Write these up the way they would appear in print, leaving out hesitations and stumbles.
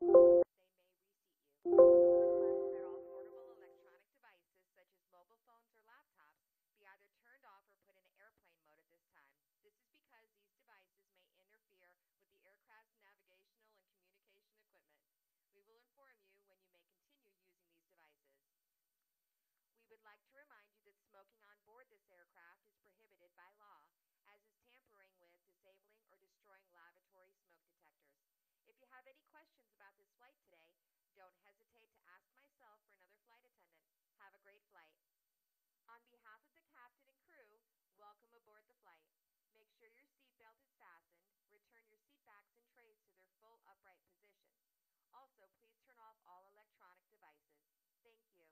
They may reseat you. We request that all portable electronic devices, such as mobile phones or laptops, be either turned off or put in airplane mode at this time. This is because these devices may interfere with the aircraft's navigational and communication equipment. We will inform you when you may continue using these devices. We would like to remind you that smoking on board this aircraft is prohibited by law, as is tampering with, disabling, or destroying lavatory smoke detectors. If you have any questions about this flight today, don't hesitate to ask myself or another flight attendant. Have a great flight. On behalf of the captain and crew, welcome aboard the flight. Make sure your seatbelt is fastened. Return your seat backs and trays to their full upright position. Also, please turn off all electronic devices. Thank you.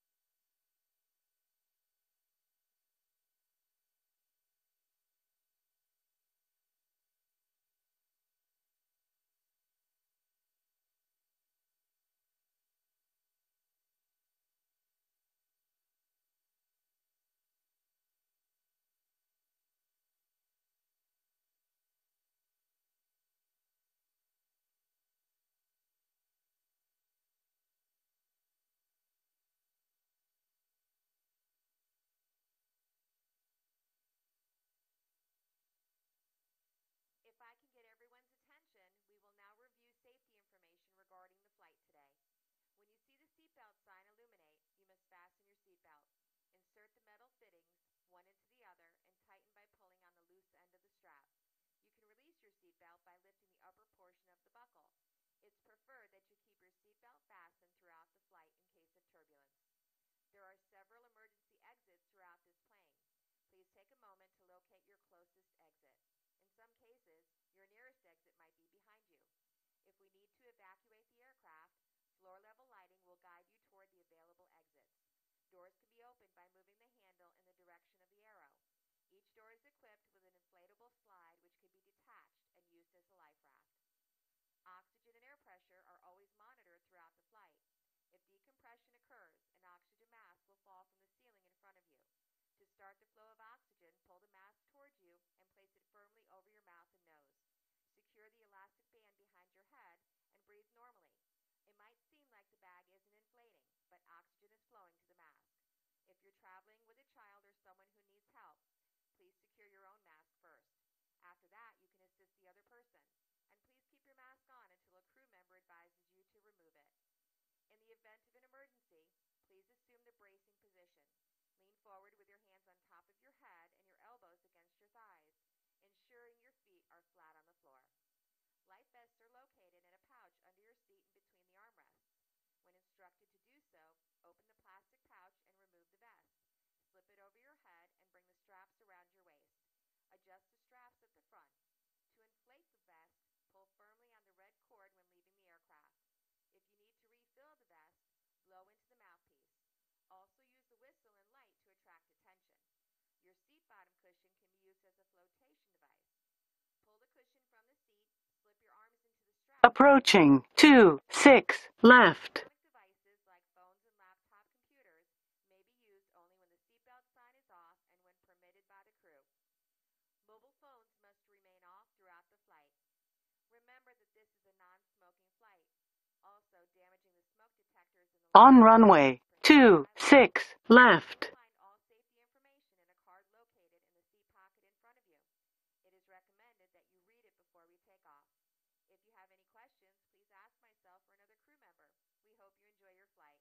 If I can get everyone's attention, we will now review safety information regarding the flight today. When you see the seatbelt sign illuminate, you must fasten your seatbelt. Insert the metal fittings, one into the other, and tighten by pulling on the loose end of the strap. You can release your seatbelt by lifting the upper portion of the buckle. It's preferred that you keep your seatbelt fastened throughout the flight in case of turbulence. There are several emergency exits throughout this plane. Please take a moment to locate your closest exit. In some cases, your nearest exit might be behind you. If we need to evacuate the aircraft, floor level lighting will guide you toward the available exits. Doors can be opened by moving the handle in the direction of the arrow. Each door is equipped with an inflatable slide which can be detached and used as a life raft. Oxygen and air pressure are always monitored throughout the flight. If decompression occurs, an oxygen mask will fall from the ceiling in front of you. To start the flow of oxygen, pull the mask towards you and place it firmly over your mouth and nose. Secure the elastic band behind your head and breathe normally. It might seem like the bag isn't inflating, but oxygen is flowing to the mask. If you're traveling with a child or someone who needs help, please secure your own mask first. After that, you can assist the other person. And please keep your mask on until a crew member advises you to remove it. In the event of an emergency, please assume the bracing position. Lean forward with your hands on top of your head and your elbows against your thighs, ensuring your feet are flat on the floor. Life vests are located in a pouch under your seat and between the armrests. When instructed to do so, open the plastic pouch and remove the vest. Slip it over your head and bring the straps around your waist. Adjust the straps at the front. To inflate the vest, pull firmly on the red cord when leaving the aircraft. If you need to refill the vest, blow into the mouthpiece. Also use the whistle and light to attract attention. Your seat bottom cushion can be used as a flotation device. Pull the cushion from the seat, slip your arms into the straps, Approaching 26 left. electronic devices like phones and laptop computers may be used only when the seatbelt sign is off and when permitted by the crew. Mobile phones must remain off throughout the flight. Remember that this is a non-smoking flight. Also, damaging the smoke detectors in the On lounge runway is prohibited by law. 26 left. You'll find all safety information in a card located in the seat pocket in front of you. It is recommended that you read it before we take off. If you have any questions, please ask myself or another crew member. We hope you enjoy your flight.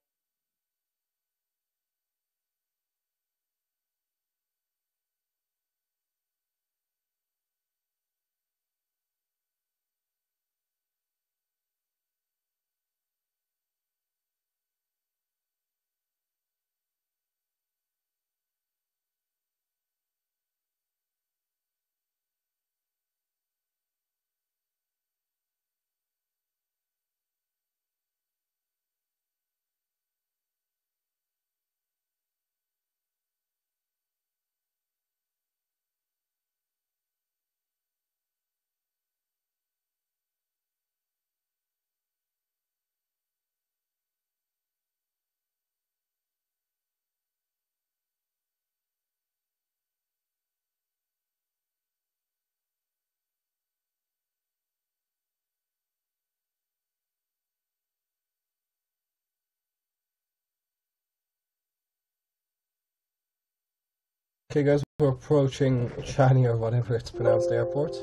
Okay guys, we're approaching Chania or whatever it's pronounced airport.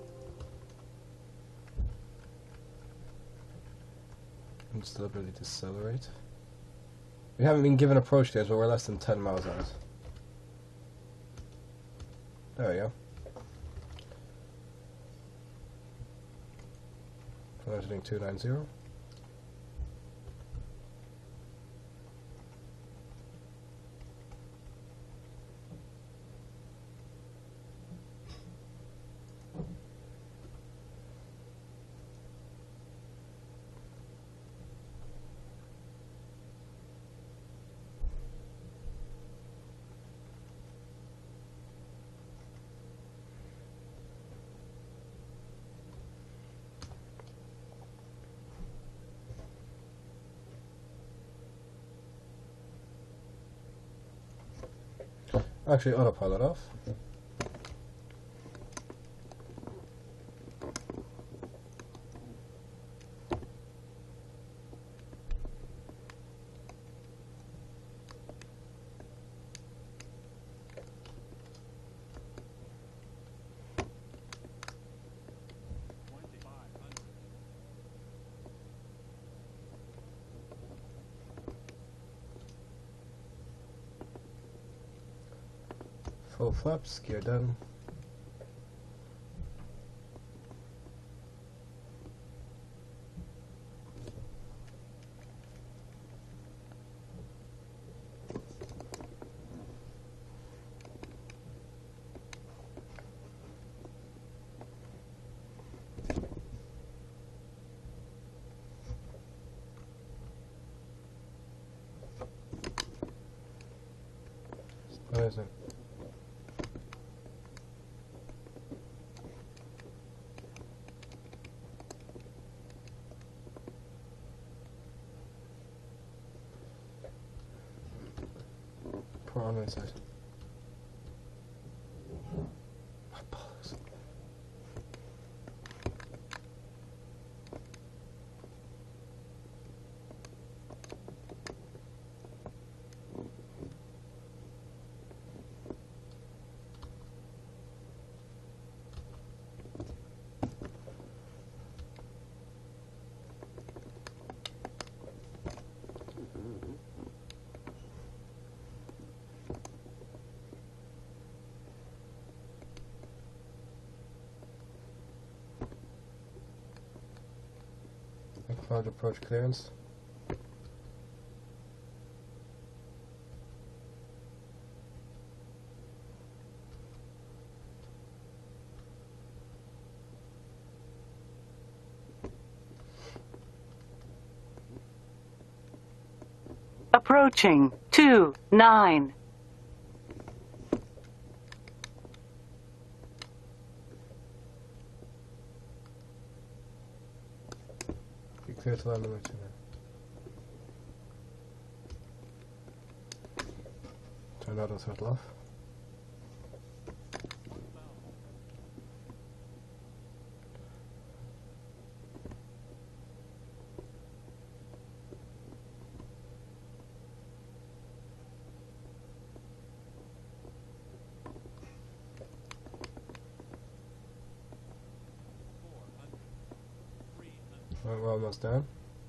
I'm just deliberately decelerate. We haven't been given approach days, but we're less than 10 miles out. There we go. Heading 290. Actually, autopilot off. Full flaps, gear down. Amazing. Pour on the inside. My balls. Cloud approach clearance. Approaching 29. Be clear to land the way to now. Turn auto throttle off. Right, we're almost down.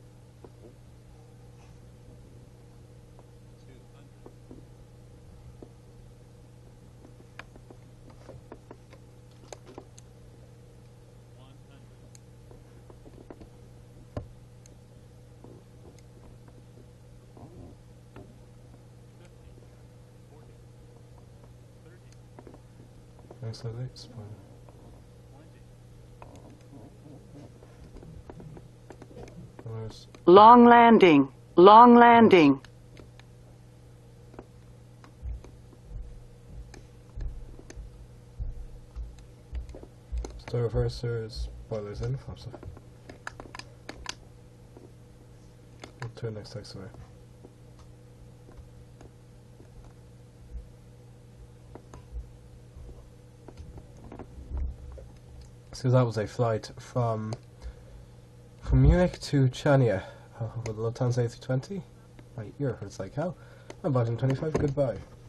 Nice slightly, spine. Long landing. Long landing. Star reversers, spoilers in, flaps off. We'll turn next taxiway. So that was a flight from Munich to Chania with the Lufthansa A320. My ear hurts like hell. I'm Button 25, goodbye.